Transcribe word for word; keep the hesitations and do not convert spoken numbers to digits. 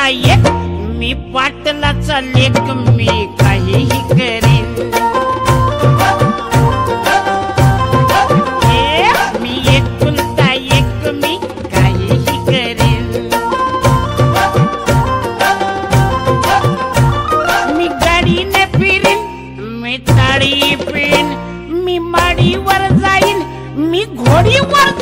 एक मी पाटलाचा लेक मी काहीही करीन मी एकुलता एक मी काहीही करीन मी गाडीने फिरीन मी ताळी पिन मी माडीवर जाईन मी घोडीवर